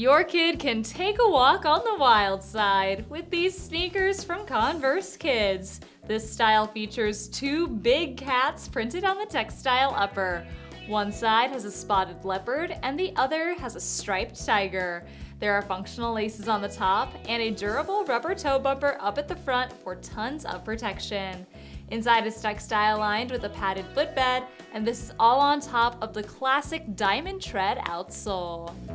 Your kid can take a walk on the wild side with these sneakers from Converse Kids. This style features two big cats printed on the textile upper. One side has a spotted leopard and the other has a striped tiger. There are functional laces on the top and a durable rubber toe bumper up at the front for tons of protection. Inside is textile lined with a padded footbed, and this is all on top of the classic diamond tread outsole.